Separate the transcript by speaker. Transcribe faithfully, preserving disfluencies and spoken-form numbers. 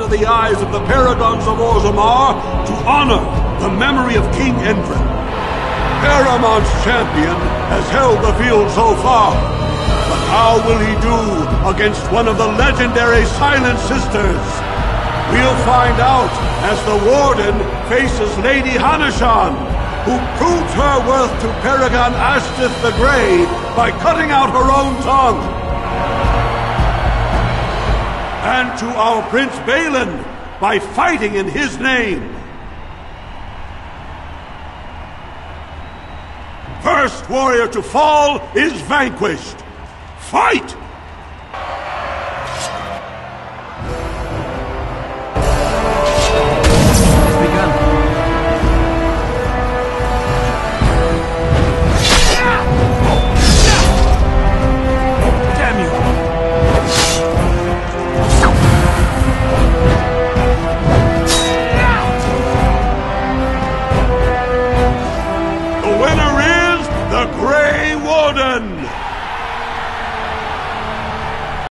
Speaker 1: under the eyes of the paragons of Orzammar to honor the memory of King Endrin. Paramon's champion has held the field so far, but how will he do against one of the legendary Silent Sisters? We'll find out as the Warden faces Lady Hanashan, who proved her worth to Paragon Ashtith the Grey by cutting out her own tongue. And to our Prince Balin by fighting in his name. First warrior to fall is vanquished. Fight! The winner is the Grey Warden!